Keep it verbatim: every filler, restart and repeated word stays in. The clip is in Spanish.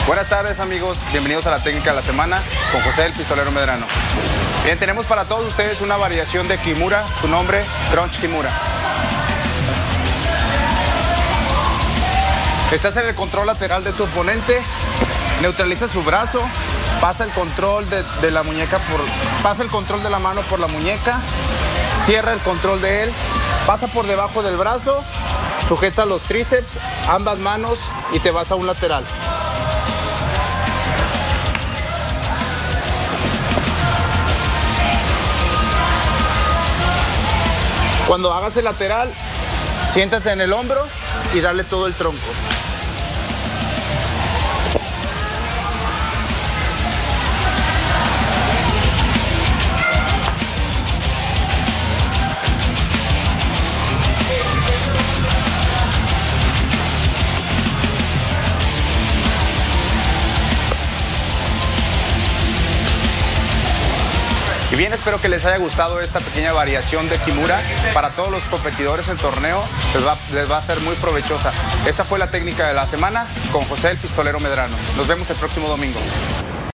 Buenas tardes amigos, bienvenidos a la técnica de la semana con José el Pistolero Medrano. Bien, tenemos para todos ustedes una variación de Kimura, su nombre, Crunch Kimura. Estás en el control lateral de tu oponente, neutraliza su brazo, pasa el control de, de la muñeca por, pasa el control de la mano por la muñeca, cierra el control de él, pasa por debajo del brazo, sujeta los tríceps, ambas manos y te vas a un lateral. Cuando hagas el lateral, siéntate en el hombro y dale todo el tronco. Y bien, espero que les haya gustado esta pequeña variación de Kimura. Para todos los competidores en torneo les va, les va a ser muy provechosa. Esta fue la técnica de la semana con José el Pistolero Medrano. Nos vemos el próximo domingo.